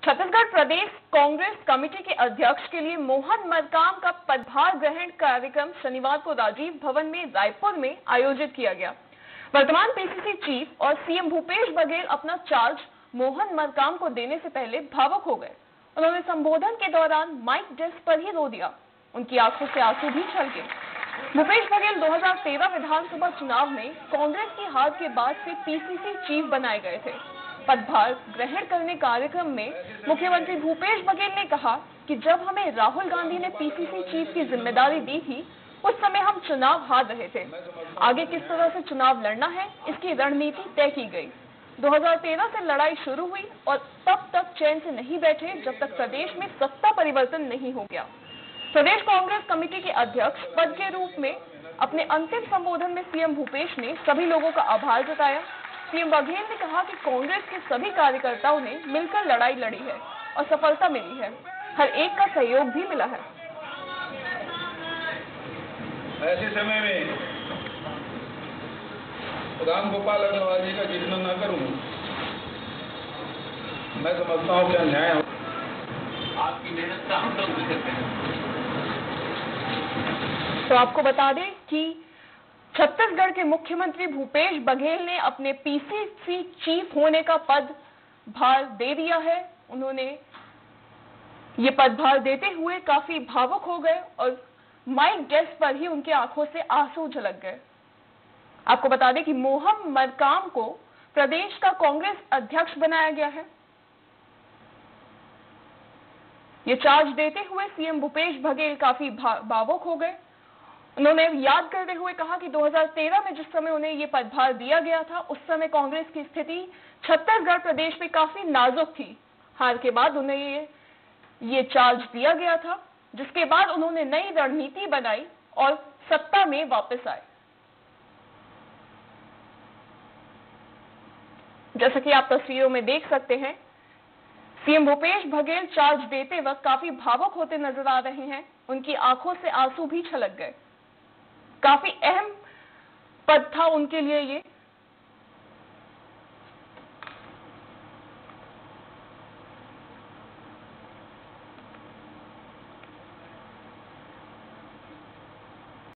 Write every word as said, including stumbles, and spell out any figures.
छत्तीसगढ़ प्रदेश Congress committee के अध्यक्ष के लिए मोहन मरकाम का पदभार ग्रहण कार्यक्रम शनिवार को राजीव भवन में रायपुर में आयोजित किया गया। वर्तमान पीसीसी चीफ और सीएम भूपेश बघेल अपना चार्ज मोहन मरकाम को देने से पहले भावुक हो गए। उन्होंने संबोधन के दौरान माइक डेस्क पर ही रो दिया। उनकी आंखों से आंसू भी छलके। भूपेश बघेल दो हज़ार तेरह विधानसभा चुनाव में कांग्रेस की हार के बाद से पीसीसी चीफ बनाए गए थे। पदभार ग्रहण करने कार्यक्रम में मुख्यमंत्री भूपेश बघेल ने कहा कि जब हमें राहुल गांधी ने पीसीसी चीफ की जिम्मेदारी दी थी, उस समय हम चुनाव हार रहे थे। आगे किस तरह से चुनाव लड़ना है, इसकी रणनीति तय की गई। दो हज़ार तेरह से लड़ाई शुरू हुई और तब तक चैन से नहीं बैठे जब तक प्रदेश में सत्ता परिवर्तन नहीं हो गया। प्रदेश कांग्रेस कमेटी के अध्यक्ष पद के रूप में अपने अंतिम संबोधन में सीएम भूपेश ने सभी लोगों का आभार जताया। सीएम बघेल ने कहा कि कांग्रेस के सभी कार्यकर्ताओं ने मिलकर लड़ाई लड़ी है और सफलता मिली है। हर एक का सहयोग भी मिला है। ऐसे समय में राम गोपाल अग्रवाल जी का जिक्र न करूं, मैं समझता हूं कि अन्याय हो। आपकी मेहनत का हम लोग भी करते हैं। तो आपको बता दें कि छत्तीसगढ़ के मुख्यमंत्री भूपेश बघेल ने अपने पीसीसी चीफ होने का पदभार दे दिया है। उन्होंने ये पदभार देते हुए काफी भावुक हो गए और माइक डेस्क पर ही उनके आंखों से आंसू झलक गए। आपको बता दें कि मोहन मरकाम को प्रदेश का कांग्रेस अध्यक्ष बनाया गया है। ये चार्ज देते हुए सीएम भूपेश बघेल काफी भावुक हो गए। उन्होंने याद करते हुए कहा कि दो हज़ार तेरह में जिस समय उन्हें ये पदभार दिया गया था, उस समय कांग्रेस की स्थिति छत्तीसगढ़ प्रदेश में काफी नाजुक थी। हार के बाद उन्हें ये ये चार्ज दिया गया था, जिसके बाद उन्होंने नई रणनीति बनाई और सत्ता में वापस आए। जैसा कि आप तस्वीरों में देख सकते हैं, सीएम भूपेश बघेल चार्ज देते वक्त काफी भावुक होते नजर आ रहे हैं। उनकी आंखों से आंसू भी छलक गए। काफी अहम पद था उनके लिए ये।